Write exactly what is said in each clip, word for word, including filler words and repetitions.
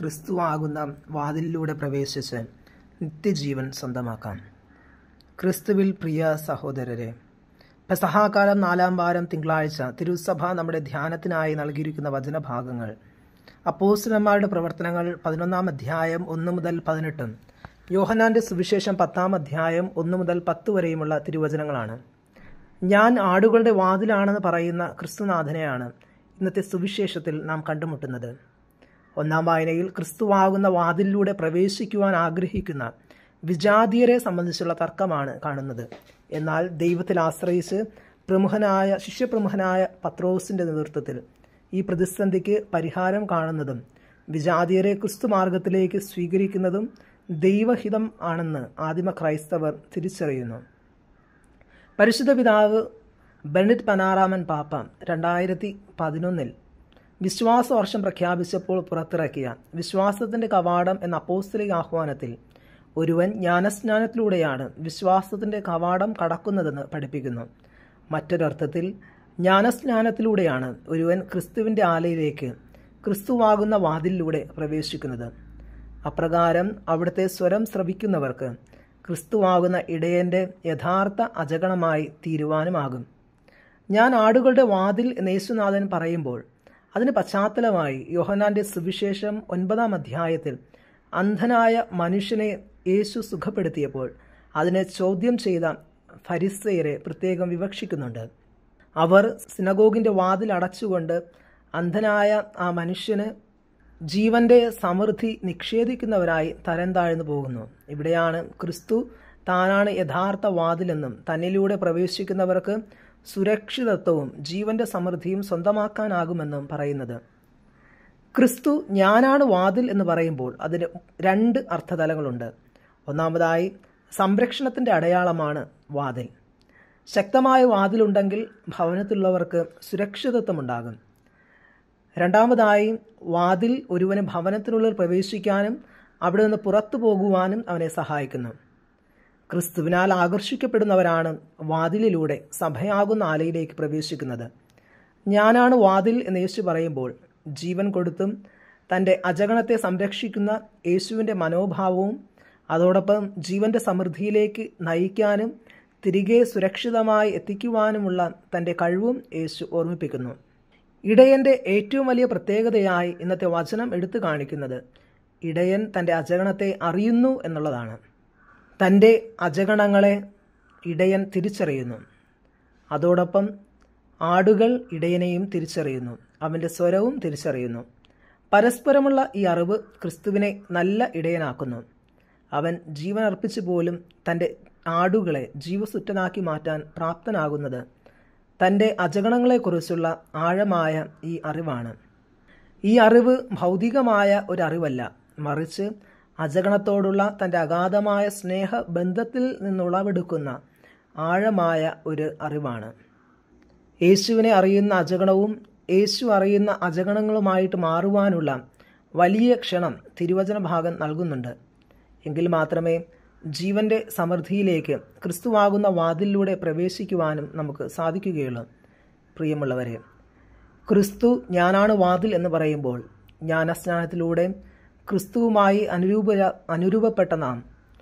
ക്രിസ്തുവാകുന്ന വാതിലിലൂടെ പ്രവേശിച്ച് നിത്യജീവൻ സ്വന്തമാക്കാം. ക്രിസ്തുവിൽ പ്രിയ സഹോദരരെ, പെസഹാകാലം നാലാം വാരം തിങ്കളാഴ്ച തിരുസഭ നമ്മുടെ ധ്യാനത്തിനായി നൽകിയിരിക്കുന്ന വചനഭാഗങ്ങൾ അപ്പോസ്തലന്മാരുടെ പ്രവർത്തനങ്ങൾ പതിനൊന്നാം അധ്യായം ഒന്ന് മുതൽ പതിനെട്ടും യോഹന്നാന്റെ സുവിശേഷം പത്താം അധ്യായം ഒന്ന് മുതൽ പത്ത് വരെയുമുള്ള തിരുവചനങ്ങളാണ്. ഞാൻ ആടുകളുടെ വാതിലാണെന്ന് പറയുന്ന ക്രിസ്തുനാഥനെയാണ് ഇന്നത്തെ സുവിശേഷത്തിൽ നാം കണ്ടുമുട്ടുന്നത്. ഒന്നാം വായനയിൽ ക്രിസ്തുവാകുന്ന വാതിലിലൂടെ പ്രവേശിക്കുവാൻ ആഗ്രഹിക്കുന്ന വിജാതീയരെ സംബന്ധിച്ചുള്ള തർക്കമാണ് കാണുന്നത്. എന്നാൽ ദൈവത്തിൽ ആശ്രയിച്ച് പ്രമുഖനായ ശിഷ്യപ്രമുഖനായ പത്രോസിന്റെ നേതൃത്വത്തിൽ ഈ പ്രതിസന്ധിക്ക് പരിഹാരം കാണുന്നതും വിജാതീയരെ ക്രിസ്തു മാർഗത്തിലേക്ക് സ്വീകരിക്കുന്നതും ദൈവഹിതം ആണെന്ന് ആദിമ ക്രൈസ്തവർ തിരിച്ചറിയുന്നു. പരിശുദ്ധ പിതാവ് ബെനഡിക്ട് പതിനാറാമൻ പാപ്പ രണ്ടായിരത്തി പതിനൊന്നിൽ വിശ്വാസ വർഷം പ്രഖ്യാപിച്ചപ്പോൾ പുറത്തിറക്കിയ വിശ്വാസത്തിന്റെ കവാടം എന്ന അപ്പോസ്തലിക ആഹ്വാനത്തിൽ ഒരുവൻ ജ്ഞാനസ്നാനത്തിലൂടെയാണ് വിശ്വാസത്തിന്റെ കവാടം കടക്കുന്നതെന്ന് പഠിപ്പിക്കുന്നു. മറ്റൊരർത്ഥത്തിൽ ജ്ഞാനസ്നാനത്തിലൂടെയാണ് ഒരുവൻ ക്രിസ്തുവിന്റെ ആലയിലേക്ക് ക്രിസ്തുവാകുന്ന വാതിലിലൂടെ പ്രവേശിക്കുന്നത്. അപ്രകാരം അവിടുത്തെ സ്വരം ശ്രവിക്കുന്നവർക്ക് ക്രിസ്തുവാകുന്ന ഇടയന്റെ യഥാർത്ഥ അജഗണമായി തീരുവാനുമാകും. ഞാൻ ആടുകളുടെ വാതിൽ എന്ന് യേശുനാഥൻ പറയുമ്പോൾ അതിന് പശ്ചാത്തലമായി യോഹന്നാന്റെ സുവിശേഷം ഒൻപതാം അധ്യായത്തിൽ അന്ധനായ മനുഷ്യനെ യേശു സുഖപ്പെടുത്തിയപ്പോൾ അതിനെ ചോദ്യം ചെയ്ത ഫരിസയരെ പ്രത്യേകം വിവക്ഷിക്കുന്നുണ്ട്. അവർ സിനഗോഗിന്റെ വാതിൽ അടച്ചുകൊണ്ട് അന്ധനായ ആ മനുഷ്യന് ജീവന്റെ സമൃദ്ധി നിഷേധിക്കുന്നവരായി തരം താഴ്ന്നു പോകുന്നു. ഇവിടെയാണ് ക്രിസ്തു താനാണ് യഥാർത്ഥ വാതിലെന്നും തന്നിലൂടെ പ്രവേശിക്കുന്നവർക്ക് സുരക്ഷിതത്വവും ജീവന്റെ സമൃദ്ധിയും സ്വന്തമാക്കാനാകുമെന്നും പറയുന്നത്. ക്രിസ്തു ഞാനാണ് വാതിൽ എന്ന് പറയുമ്പോൾ അതിന് രണ്ട് അർത്ഥതലങ്ങളുണ്ട്. ഒന്നാമതായി സംരക്ഷണത്തിന്റെ അടയാളമാണ് വാതിൽ. ശക്തമായ വാതിലുണ്ടെങ്കിൽ ഭവനത്തിലുള്ളവർക്ക് സുരക്ഷിതത്വമുണ്ടാകും. രണ്ടാമതായി വാതിൽ ഒരുവന് ഭവനത്തിനുള്ളിൽ പ്രവേശിക്കാനും അവിടെ നിന്ന് പുറത്തു പോകുവാനും അവനെ സഹായിക്കുന്നു. ക്രിസ്തുവിനാൽ ആകർഷിക്കപ്പെടുന്നവരാണ് വാതിലിലൂടെ സഭയാകുന്ന ആലയിലേക്ക് പ്രവേശിക്കുന്നത്. ഞാനാണ് വാതിൽ എന്ന് യേശു പറയുമ്പോൾ ജീവൻ കൊടുത്തും തൻ്റെ അജഗണത്തെ സംരക്ഷിക്കുന്ന യേശുവിൻ്റെ മനോഭാവവും അതോടൊപ്പം ജീവന്റെ സമൃദ്ധിയിലേക്ക് നയിക്കാനും തിരികെ സുരക്ഷിതമായി എത്തിക്കുവാനുമുള്ള തൻ്റെ കഴിവും യേശു ഓർമ്മിപ്പിക്കുന്നു. ഇടയന്റെ ഏറ്റവും വലിയ പ്രത്യേകതയായി ഇന്നത്തെ വചനം എടുത്തു കാണിക്കുന്നത് ഇടയൻ തൻ്റെ അജഗണത്തെ അറിയുന്നു എന്നുള്ളതാണ്. തൻ്റെ അജഗണങ്ങളെ ഇടയൻ തിരിച്ചറിയുന്നു. അതോടൊപ്പം ആടുകൾ ഇടയനെയും തിരിച്ചറിയുന്നു, അവൻ്റെ സ്വരവും തിരിച്ചറിയുന്നു. പരസ്പരമുള്ള ഈ അറിവ് ക്രിസ്തുവിനെ നല്ല ഇടയനാക്കുന്നു. അവൻ ജീവൻ അർപ്പിച്ചു പോലും തൻ്റെ ആടുകളെ ജീവസുറ്റനാക്കി മാറ്റാൻ പ്രാപ്തനാകുന്നത് തൻ്റെ അജഗണങ്ങളെക്കുറിച്ചുള്ള ആഴമായ ഈ അറിവാണ്. ഈ അറിവ് ഭൗതികമായ ഒരു അറിവല്ല, മറിച്ച് അജഗണത്തോടുള്ള തൻ്റെ അഗാധമായ സ്നേഹബന്ധത്തിൽ നിന്നുളവെടുക്കുന്ന ആഴമായ ഒരു അറിവാണ്. യേശുവിനെ അറിയുന്ന അജഗണവും യേശു അറിയുന്ന അജഗണങ്ങളുമായിട്ട് മാറുവാനുള്ള വലിയ ക്ഷണം തിരുവചന ഭാഗം നൽകുന്നുണ്ട്. എങ്കിൽ മാത്രമേ ജീവന്റെ സമൃദ്ധിയിലേക്ക് ക്രിസ്തുവാകുന്ന വാതിലിലൂടെ പ്രവേശിക്കുവാനും നമുക്ക് സാധിക്കുകയുള്ളൂ. പ്രിയമുള്ളവരെ, ക്രിസ്തു ഞാനാണ് വാതിൽ എന്ന് പറയുമ്പോൾ ജ്ഞാനസ്നാനത്തിലൂടെ ക്രിസ്തുവുമായി അനുരൂപ അനുരൂപപ്പെട്ട നാം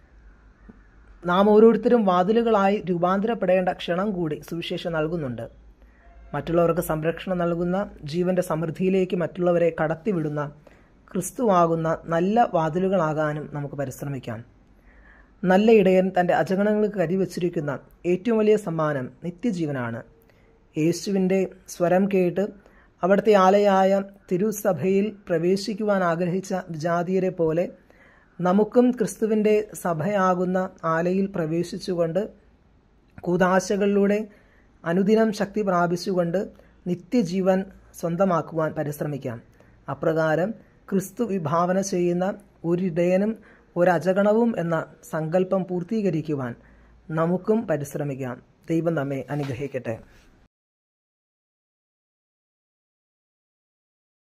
നാം ഓരോരുത്തരും വാതിലുകളായി രൂപാന്തരപ്പെടേണ്ട ക്ഷണം കൂടി സുവിശേഷം നൽകുന്നുണ്ട്. മറ്റുള്ളവർക്ക് സംരക്ഷണം നൽകുന്ന ജീവന്റെ സമൃദ്ധിയിലേക്ക് മറ്റുള്ളവരെ കടത്തിവിടുന്ന ക്രിസ്തുവാകുന്ന നല്ല വാതിലുകളാകാനും നമുക്ക് പരിശ്രമിക്കാം. നല്ല ഇടയൻ തൻ്റെ അജഗണങ്ങൾക്ക് കരുവച്ചിരിക്കുന്ന ഏറ്റവും വലിയ സമ്മാനം നിത്യജീവനാണ്. യേശുവിൻ്റെ സ്വരം കേട്ട് അവിടുത്തെ ആലയായ തിരുസഭയിൽ പ്രവേശിക്കുവാൻ ആഗ്രഹിച്ച വിജാതീയരെ പോലെ നമുക്കും ക്രിസ്തുവിൻ്റെ സഭയാകുന്ന ആലയിൽ പ്രവേശിച്ചുകൊണ്ട് കൂദാശകളിലൂടെ അനുദിനം ശക്തി പ്രാപിച്ചുകൊണ്ട് നിത്യജീവൻ സ്വന്തമാക്കുവാൻ പരിശ്രമിക്കാം. അപ്രകാരം ക്രിസ്തു വിഭാവന ചെയ്യുന്ന ഒരിടയനും ഒരജഗണവും എന്ന സങ്കല്പം പൂർത്തീകരിക്കുവാൻ നമുക്കും പരിശ്രമിക്കാം. ദൈവം നമ്മെ അനുഗ്രഹിക്കട്ടെ.